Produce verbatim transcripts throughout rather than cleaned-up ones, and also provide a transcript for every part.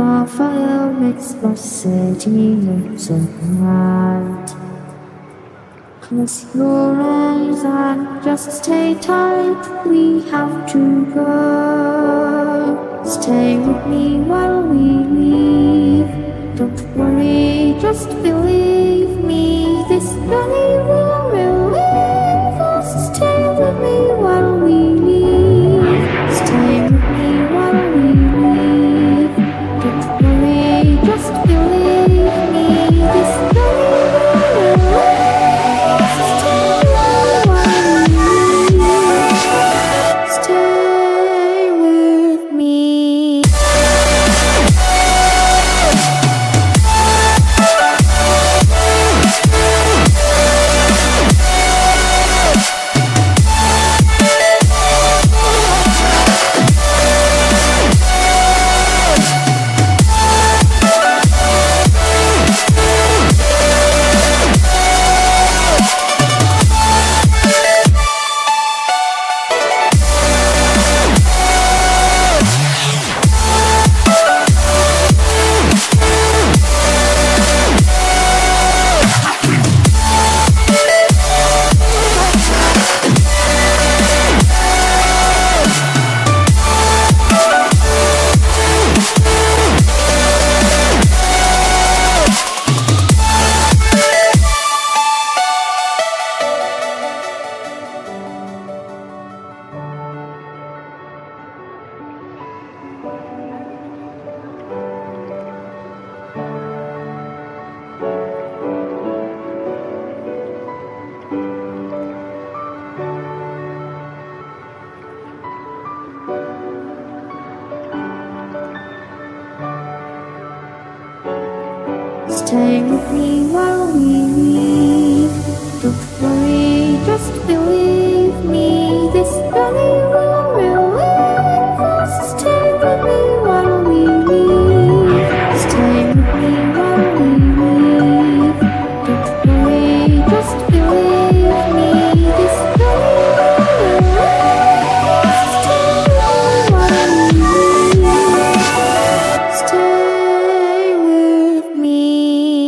The fire makes the city look so bright. Close your eyes and just stay tight. We have to go. Stay with me while we leave. Don't worry, just believe me. This journey will relieve us. Stay with me while we leave. Stay with me while we leave. Don't worry, just believe me. This journey will relieve us. Stay with me while we leave. Stay with me. Stay with me while we leave. Don't worry, just believe me. This journey will relieve us. Stay with me while we leave. Stay with me while we leave. Don't worry, just believe me. This journey will relieve us. Stay with me while we leave. Stay with me.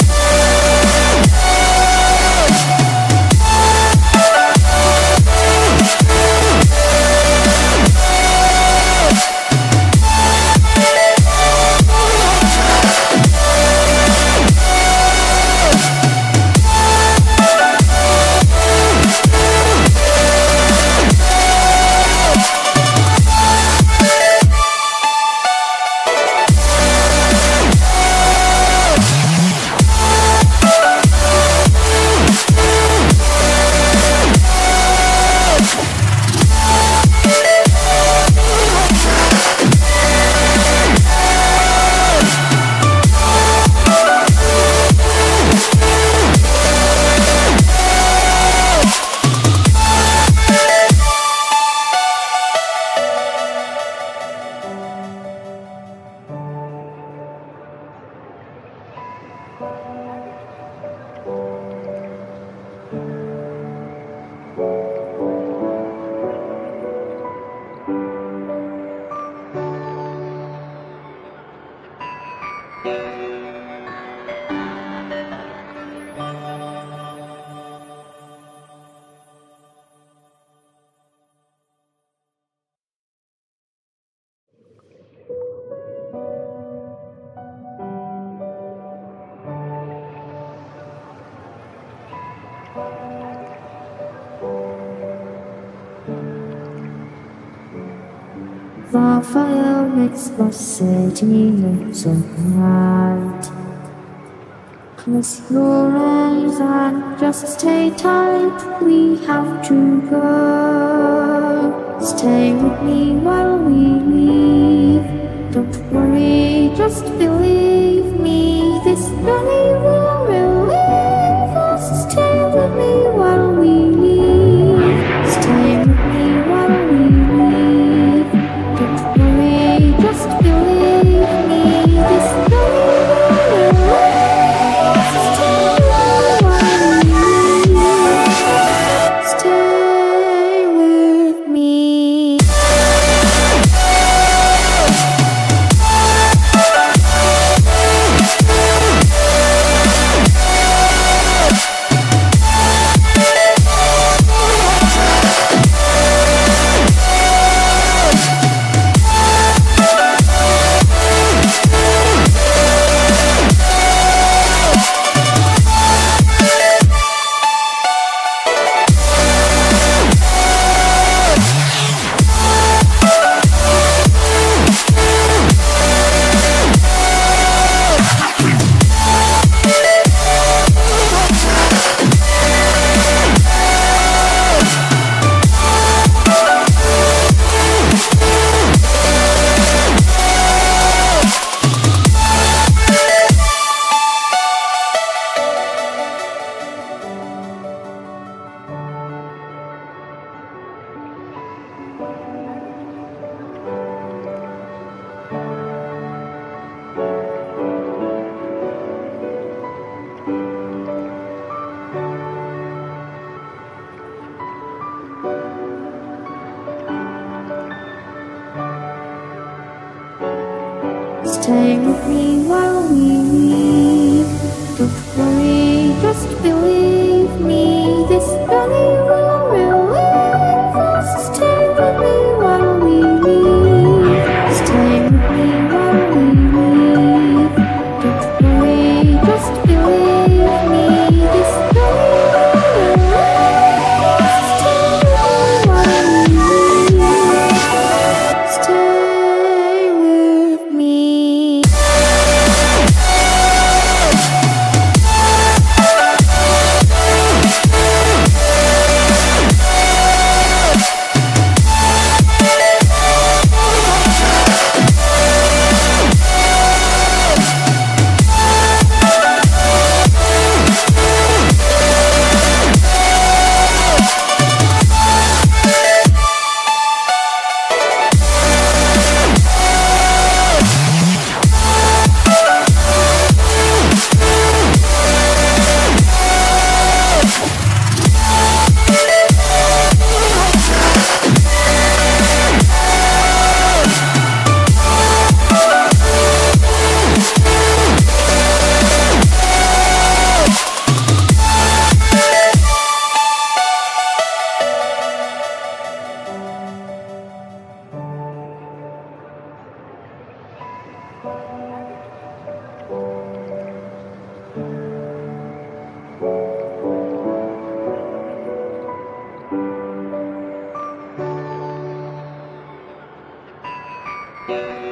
The fire makes the city look so bright. Close your eyes and just stay tight. We have to go. Stay with me while we leave. Don't worry, just believe me. This journey will relieve us. Stay with me while we leave. Stay with me while we leave. Don't worry, just believe me. This journey will relieve us. Stay with me while we leave. Stay with me. stay with me while we leave. Don't worry, just believe me, this journey will relieve us. Stay with me while we leave. Stay with me while we leave. Don't worry, just believe me, this journey will relieve us. Stay with me while we leave. Stay with me. Yeah.